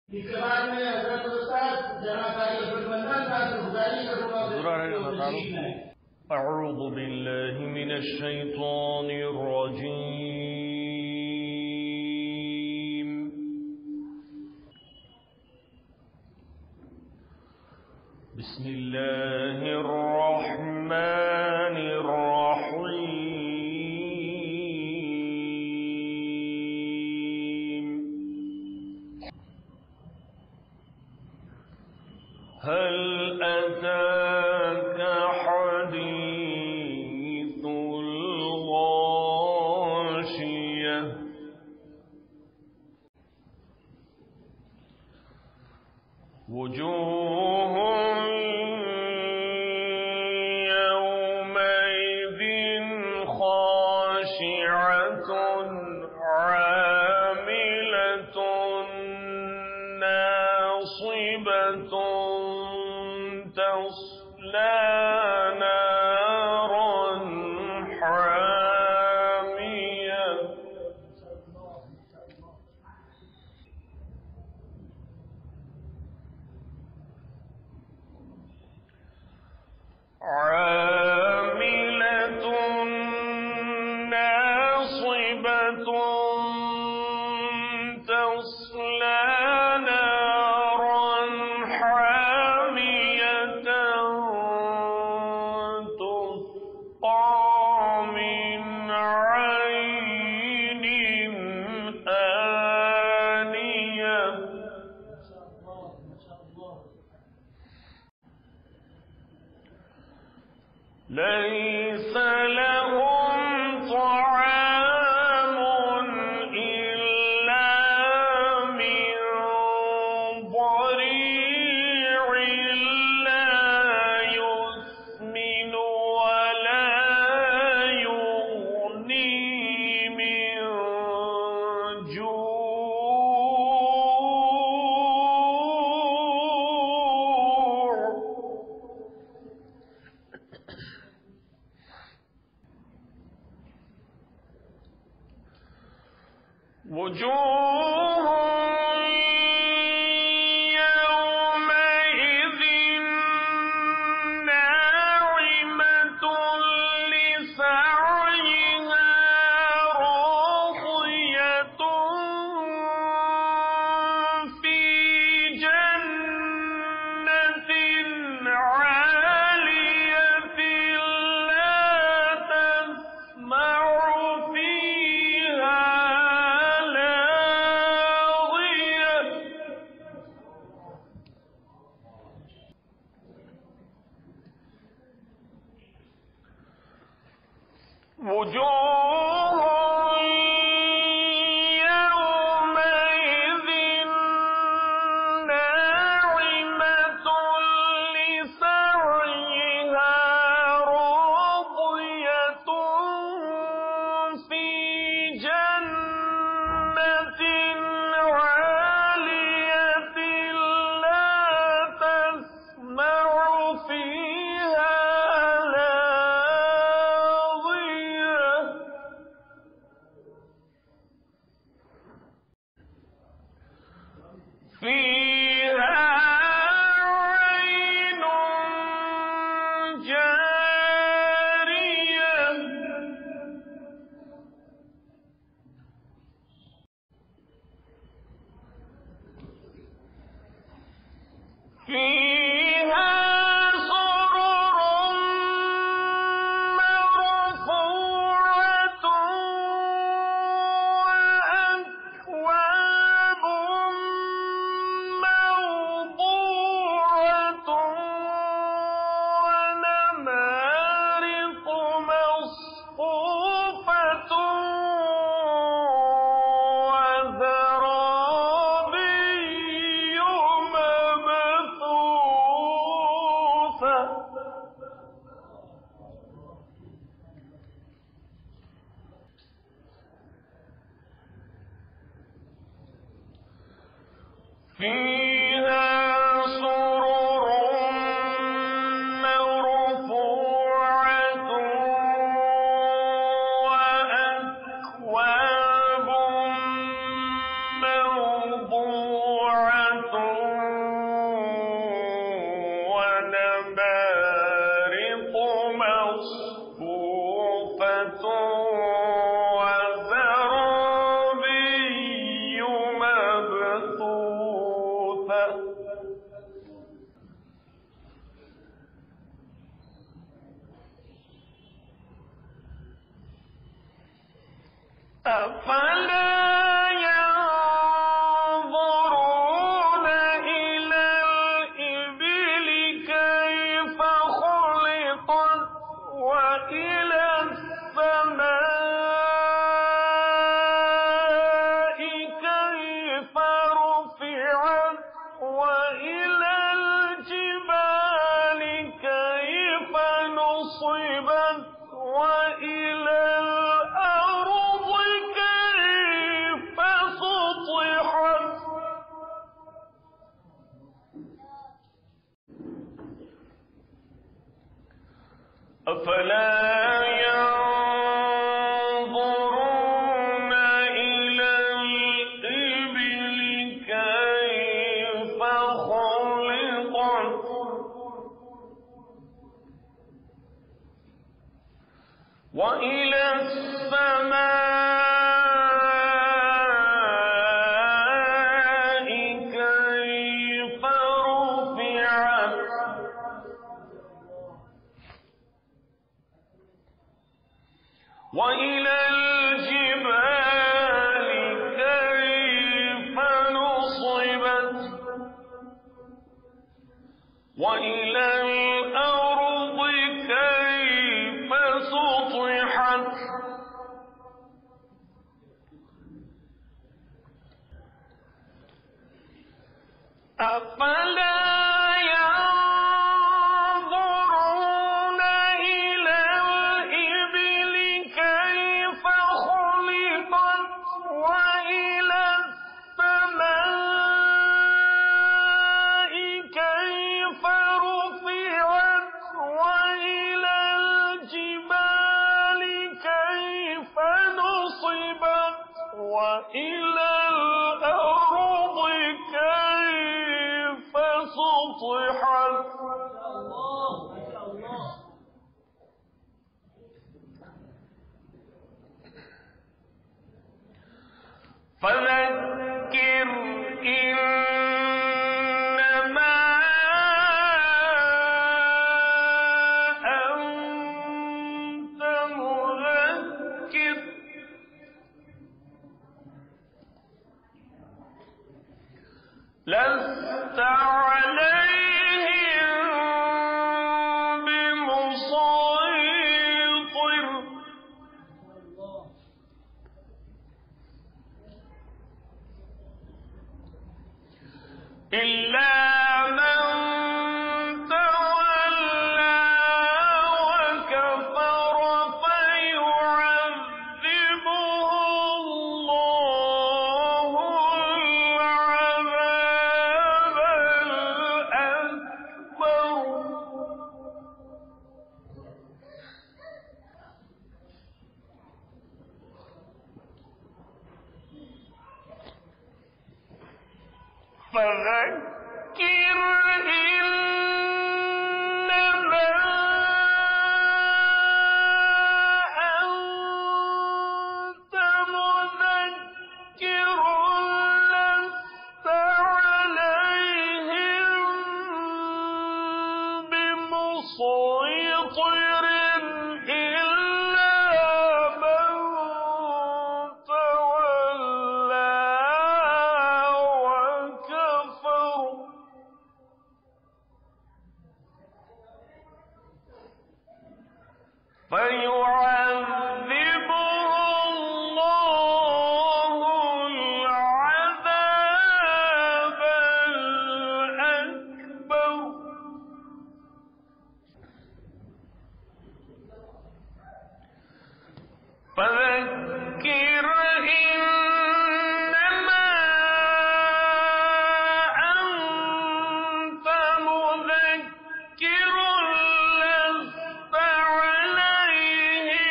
इसके बाद में हजरत उस्ताद जनाकारी गठबंधन का गुजारी करूंगा। أعوذ بالله من الشيطان الرجيم. بسم الله الرحمن الرحيم. هل أتاك حديث الغاشية. وجوه يومئذ خاشعة عاملة ناصبة تصلى نارا حامية. عاملة ناصبة تصلى نارا حامية تسقى من عين آنية. ليس لهم طعام إلا من ضريع لا يسمن ولا يغني من جوع. وجوه يومئذ ناعمة لسعيها راضية في جنة عالية لا تسمع فيها وجوه يومئذ ناعمة لسعيها راضية في جنة عالية لا تسمع فيها فيها عين جارية. فيها سرر مرفوعة وأكواب موضوعة ونمارق مصفوفة وزرابي مبثوثة. فيها سرر مرفوعة وأكواب موضوعة أفلا ينظرون إلى الإبل كيف خلقت وإلى السماء كيف رفعت وإلى الجبال كيف نصبت وإلى الأرض كيف سطحت أفلا ينظرون إلى الإبل كيف خلقت وإلى السماء كيف رفعت وإلى الجبال كيف نصبت وإلى الأرض كيف سطحت أفلا ينظرون إلى الإبل كيف خلقت وإلى السماء كيف رفعت وإلى الجبال كيف نصبت وإلى الأرض كيف سطحت فذكر إنما أنت مذكر لست عليهم بمسيطر إلا من تولى وكفر فيعذبه الله العذاب الأكبر فذكر إنما أنت مذكر لست عليهم بمسيطر إلا من تولى وكفر فيعذبه الله العذاب الأكبر فذكر إنما أنت مذكر لست عليهم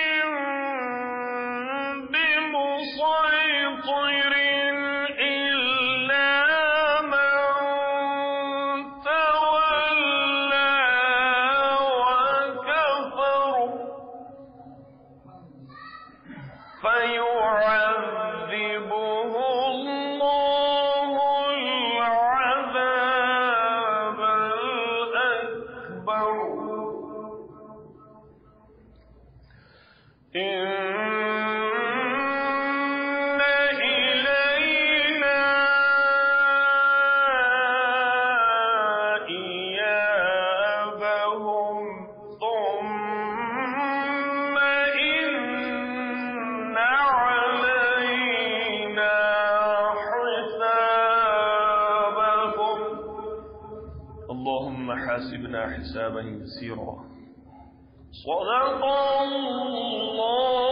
ثم حاسبنا حسابا يسيرا. صدق الله